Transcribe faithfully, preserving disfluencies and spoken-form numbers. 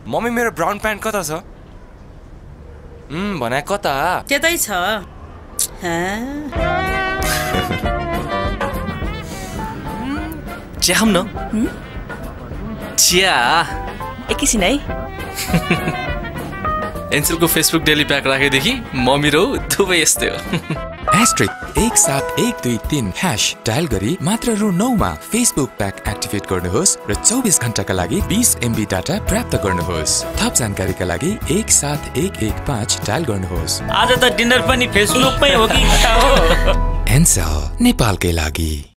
Mummy मेरो brown pant कता छ? उम् भने कता? त्यतै छ। चिया खाऊँ न? चिया एकैछिन है। एन्सेलको फेसबुक डेली प्याक राखेदेखि मम्मी र दुवै यस्तै हो। एस्ट्रिक एक सात एक दुई तीन ह्यास डायल गरी मात्र रु नौमा फेसबुक प्याक एक्टिभेट गर्नुहोस् र चौबिस घण्टाका लागि बीस एमबी डाटा प्राप्त गर्नुहोस्। थप जानकारीका लागि एक सात एक एक पाँच डायल गर्नुहोस्। आज त डिनर पनि फेसबुकमै हो कि? एन्सेल नेपालकै लागि।